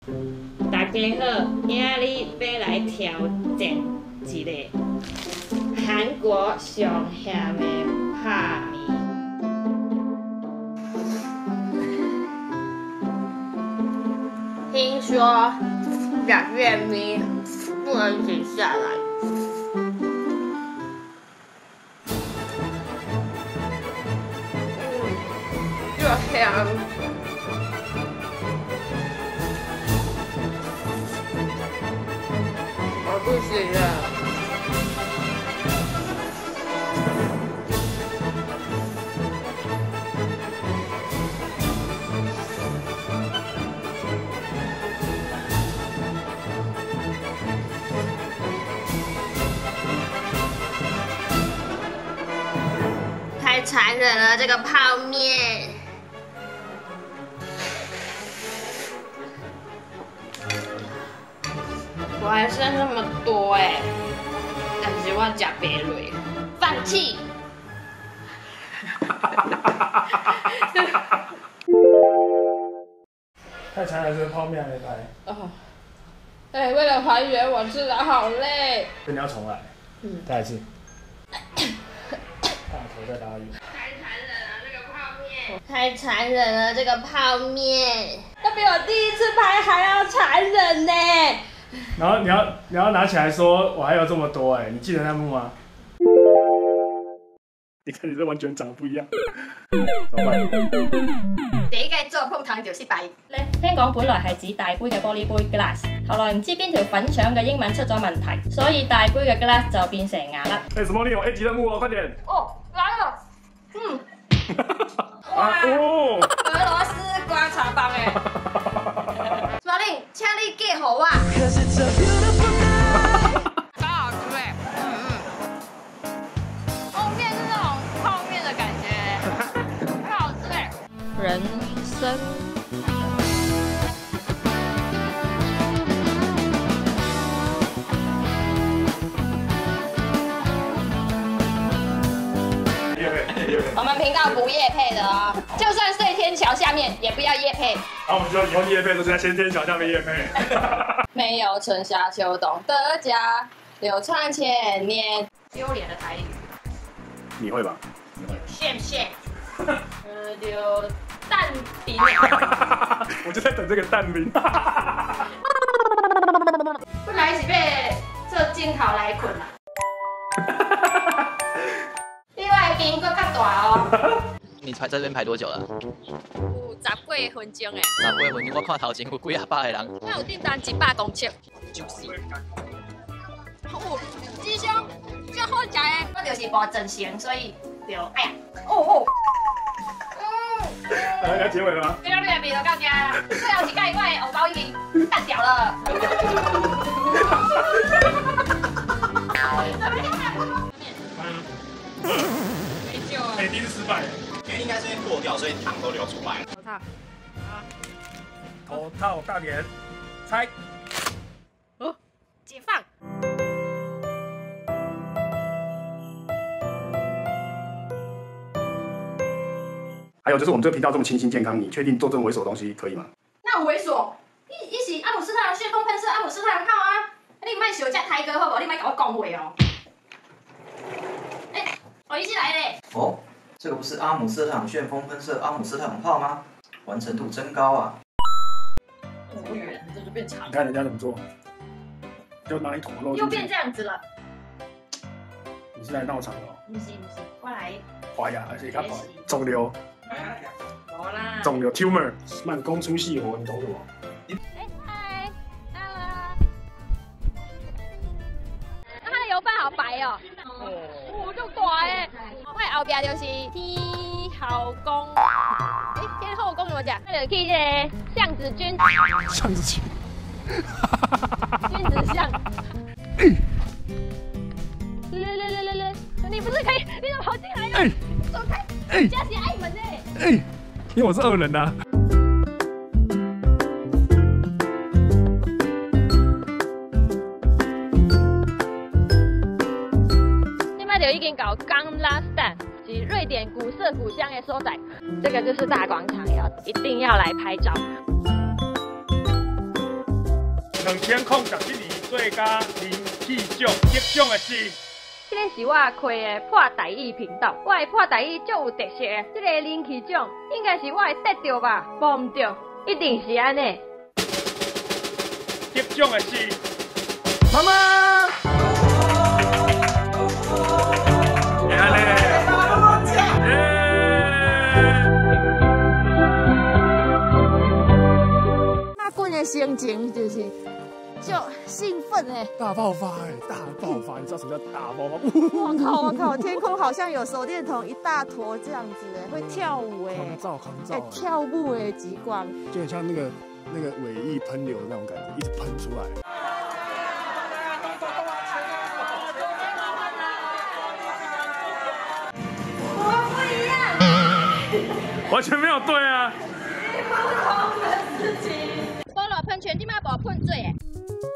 大家好，今日要来挑战一个韩国上咸的泡面。听说2月米不能停下来。又香。我不行了。太残忍了，这个泡面。我还剩那么多哎，但是我吃不落，放弃。 太残忍，这个泡面还没来。 哦，对，为了还原，我吃的好累。 所以你要重来。再来一次。大头再打语。 太残忍了，这个泡面。太残忍了，这个泡面。它比我第一次拍还要残忍呢。 然后你要拿起来说，我还有这么多哎，你记得那幕吗？你看你这完全长得不一样，怎么办？ 第一個做碰糖就失敗。 聽講本來係指大杯嘅玻璃杯 glass， 後來唔知邊條粉腸嘅英文出咗問題，所以大杯嘅 glass 就變成牙粒。 什麼？你有 A 級任務哦，快點！ 哦，來了。 哇！哦， 俄羅斯刮茶棒哎。馬玲，請你寄好啊。超好吃哎。后面是那種泡面的感覺，超好吃哎。人參。我们频道不业配的哦，就算睡天桥下面也不要业配。 然后我们就以后业配都是在先天桥下面业配。 没有春夏秋冬的家，流传千年。丢脸的台语。 你会吧？ 你会。谢。丢蛋饼。 我就在等这个蛋饼。 本来是被做镜头来困啦。另外一边更较大哦。 你排这边排多久了？ 有10几分钟诶。 10几分钟，我看头前有几啊百个人。 那有订单100公尺。就是。哦，鸡胸，这好食诶。我就是无整形，所以就哎呀，哦。 要结尾了吗？ 你的味道到家了，最后一盖我的红包已经干掉了。没救了。 第一次失败。 应该是因为过掉，所以糖都流出来了。 头套， 头套大点，猜。 哦，解放。 还有就是我们这个频道这么清新健康，你确定做这么猥琐的东西可以吗？ 那有猥琐，你是阿姆斯特朗旋风喷射，阿姆斯特朗号啊！你莫小只台哥好不好？你莫甲我讲话哦。我一起来嘞。 哦，这个不是阿姆斯特朗旋风喷射阿姆斯特朗炮吗？完成度真高啊！ 无语了，这就变长。 你看人家怎么做，就拿一坨肉。 又变这样子了。 你是来闹场的哦？ 不是，我来。 滑牙，而且看肿瘤。 无啦。 肿瘤 tumor， 慢工出细活，你懂什么？ 嗨 ，hello。它的油饭好白哦。哦，就大诶。我后边就是天后宫。天后宫怎么讲？那就去这个巷子君。 巷子君。 君子巷。来，你不是可以？你怎么跑进来了？走开！家是爱门呢。 因为我是恶人呐。 现在就已经到冈拉斯坦，是瑞典古色古香的所在。这个就是大广场，一定要来拍照。 2017年最佳人气奖得奖的是。 这个是我开的破台语频道，我的破台语足有特色的。这个人气奖应该是我会得到吧？无唔对，一定是安尼。 得奖的是妈妈。 那棍的心情就是就兴奋哎， 大爆发哎，大爆发！你知道什么叫大爆发？ 我靠！天空好像有手电筒一大坨这样子哎，会跳舞哎， 抗造跳舞哎，极光， 就很像那个尾翼喷流的那种感觉，一直喷出来。 我不一样， 完全没有对啊！ 不同的事情。菠萝喷泉，你妈无喷水诶。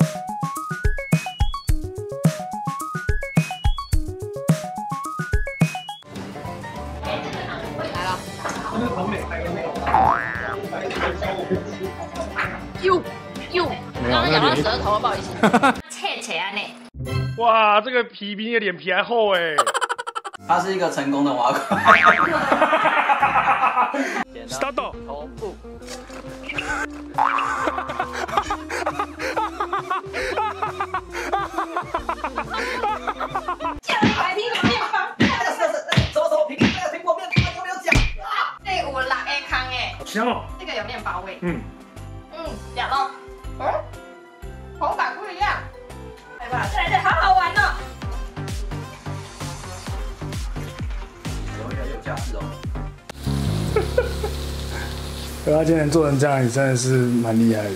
来了。刚刚咬到舌头了，不好意思。切切安尼。 哇，这个皮比你的脸皮还厚哎！ 他是一个成功的挖矿。 Start。 头部。 叫你快听什么面包？ 什么苹果面包都没有讲。 这有6个康诶， 香哦。 这个有面包味。 讲咯。口感不一样。来吧，再来这好好玩哦。 有价值哦。 对他今天做成这样，也真的是蛮厉害的。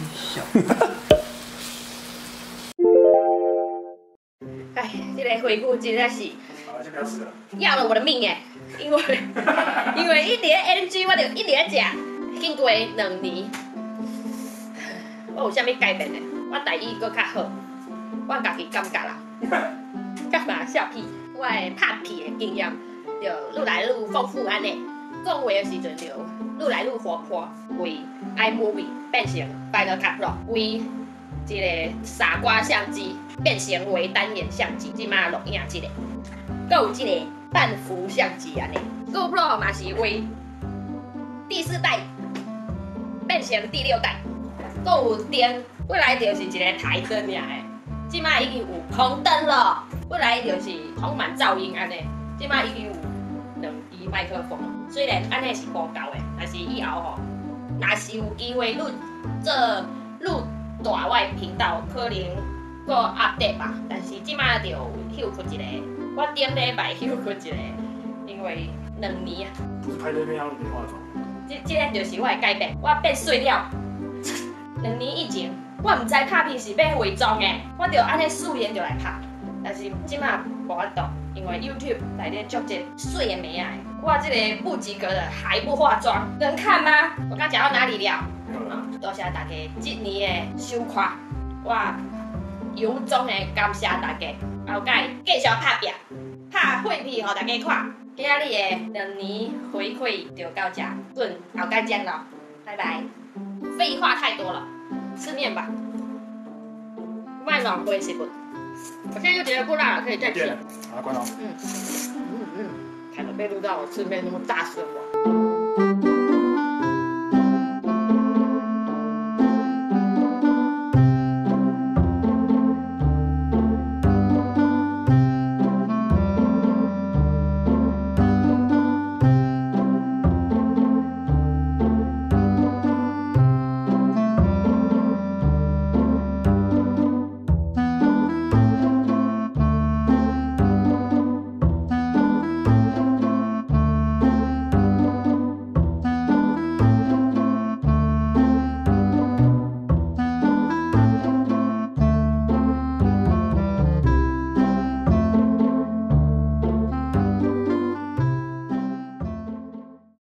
哎，这个回顾真的是要了我的命哎！因为一直 NG， 我就一直在吃，经过2年，我有啥物改变的？我台语搁较好，我家己感觉啦。干嘛笑屁？我的拍片的经验就愈来愈丰富安尼，讲话的时阵就愈来愈活泼，为 iMovie 变成 Final Cut Pro， 为一个傻瓜相机变成为单眼相机，即马录影这个，搁有这个半幅相机安尼 ，GoPro 嘛是为第4代变成第6代，搁有灯，未来就是一个台灯尔的，即马已经有空灯了，未来就是充满噪音安尼，即马已经有2支麦克风了，虽然安尼是无够的，但是以后吼，若是有机会录大我的频道可能搁 update 吧，但是即马就休困一个，我顶礼拜休困一个，因为2年啊。 不是拍这片要没化妆。 这个就是我的改变，我变碎了。2年以前，我唔知拍片是要化妆的，我就安尼素颜就来拍，但是即马无法度，因为 YouTube 内底足侪水的妹仔，我这个不及格的还不化妆，能看吗？我刚讲到哪里了？多谢大家今年的收看，我由衷的感谢大家，后届继续拍片，拍废片给大家看。今日的2年回馈就到这，准后届见了，拜拜。废话太多了，吃面吧。卖浪费时间，我现在就觉得不辣了，可以再吃。 好，关了。 看到被录到我吃面那么大声了。